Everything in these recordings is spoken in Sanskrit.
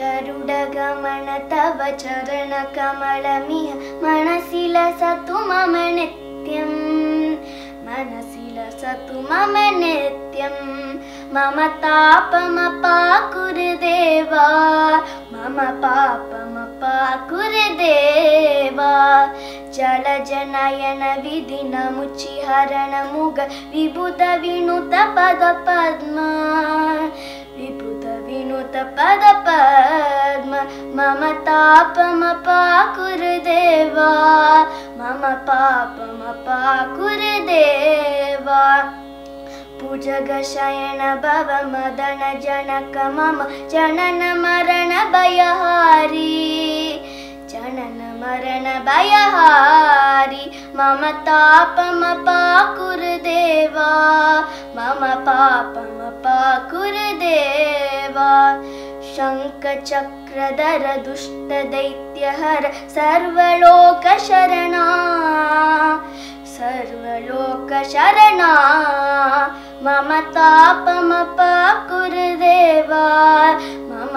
गरुडगमन तव चरणकमलमिह मनसि लसतु मम नित्यं मनसि लसतु मम नित्यं मम तापमपाकुरुदेवा मम पापमपाकुरुदेवा जलजनयन विधिनमुचिहरण मुग विबुध विनुत पद पद्मा विबुध विनुत पद पद्म मम तापमपाकुरुदेवा मम पापमपाकुरुदेवा भुजगशयन भव मदन जनक मम जनन मरण भयहारी जनन मरण भयहारी मम तापमपाकुरुदेवा मम पापमपाकुरुदेवा शङ्खचक्रधर दुष्टदैत्यहर सर्वलोकशरणा सर्वलोकशरणा मम तापमपाकुरुदेवा मम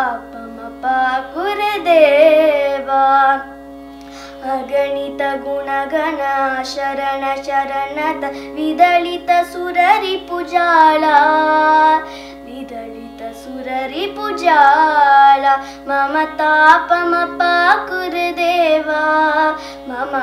पापमपाकुरुदेवा अगणित गुणगण शरण शरणत विदलित सुररिपुजाला विदलित सुररिपुजाला मम तापमपाकुरुदेवा मम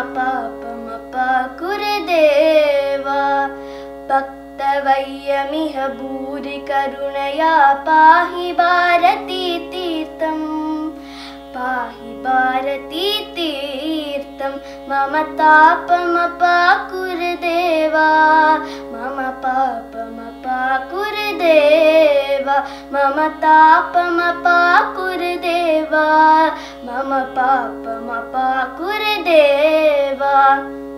पापमपाकुरुदेवा भक्तवय्यमिह भूरि करुणया पाहि भारती तीर्थं पाहि भारती तीर्थं मम तापमपाकुरुदेवा मम पापमपाकुरुदेवा मम तापमपाकुरुदेवा मम पापमपाकुरुदेवा।